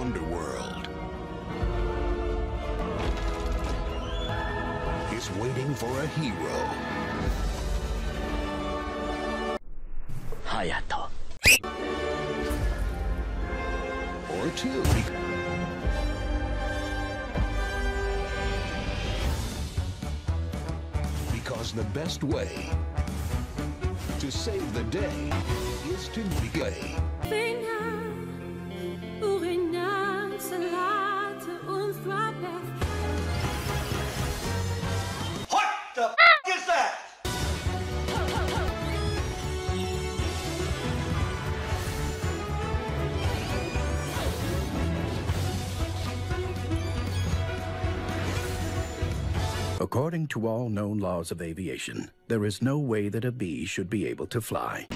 Dunderworld is waiting for a hero. Hayato. Or two. Because the best way to save the day is to be gay. What the f is that? According to all known laws of aviation, there is no way that a bee should be able to fly.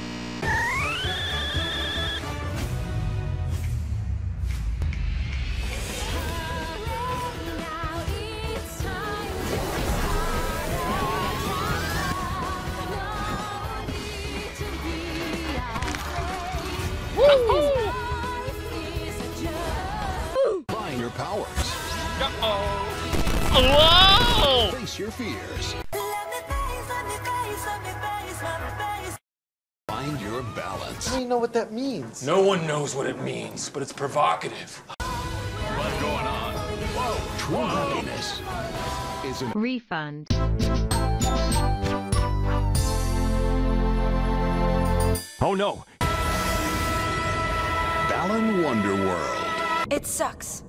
Find your powers. Whoa! Face your fears. Find your balance. I don't even know what that means. No one knows what it means, but it's provocative. What's going on? Whoa! True happiness is an Refund. Oh no! Baloon Dunderworld. It sucks.